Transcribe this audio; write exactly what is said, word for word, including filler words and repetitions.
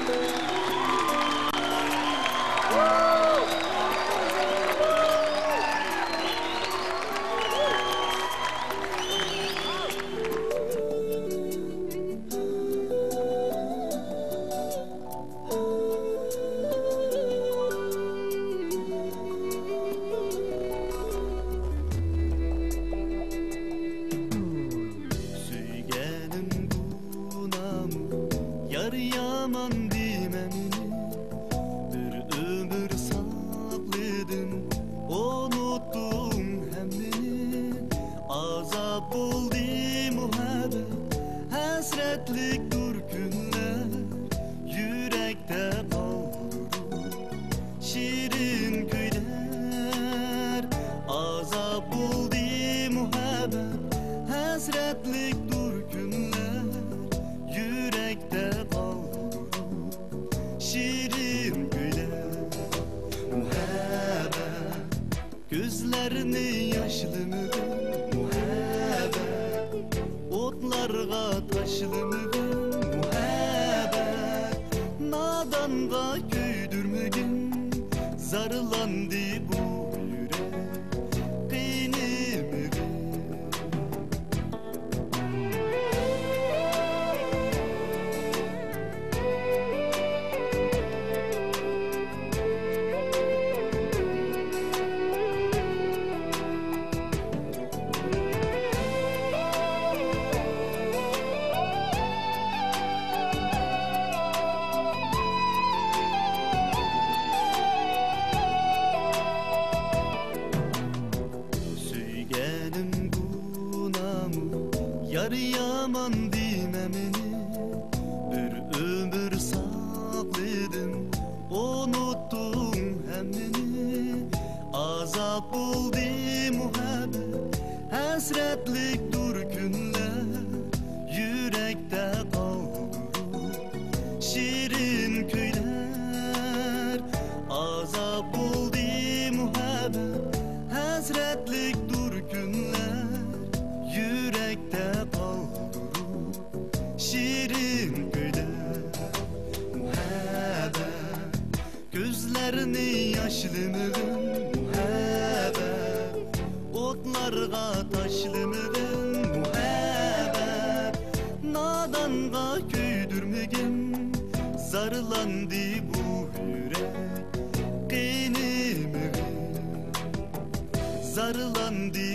Yar yaman dememini bir ömür sakladım, unuttum hemmini. Azap oldu muhabbet, hasretlik dur günler, yürekte kaldırır şirin köyler. Azap oldu muhabbet, hasretlik dur günler, yürekte şirin güler. Muhabbet gözlerini yaşlı mı muhabbet, otlarga taşlı mı muhabbet, nadanga köydürmegin, zarılandı bu yürek kıynımıgın. Yar yaman dememini bir ömür sakladım, unuttum hemmini. Azap oldu muhabbet, hasretlik dur günler, yürekte kaldırır şirin köyler. Azap oldu muhabbet, hasretlik dur günler, yürekte kaldırır şirin köyler. Muhabbet gözlerini yaşlı mı muhabbet, otlarga taşlı mı muhabbet, nadanga köydürmegin, zarılandı bu yürek kıynımıgın, zarılandı